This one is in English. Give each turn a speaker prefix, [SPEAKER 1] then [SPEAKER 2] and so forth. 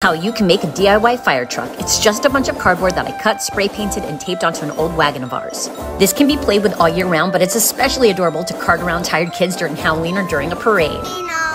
[SPEAKER 1] How you can make a DIY fire truck. It's just a bunch of cardboard that I cut, spray painted, and taped onto an old wagon of ours. This can be played with all year round, but it's especially adorable to cart around tired kids during Halloween or during a parade.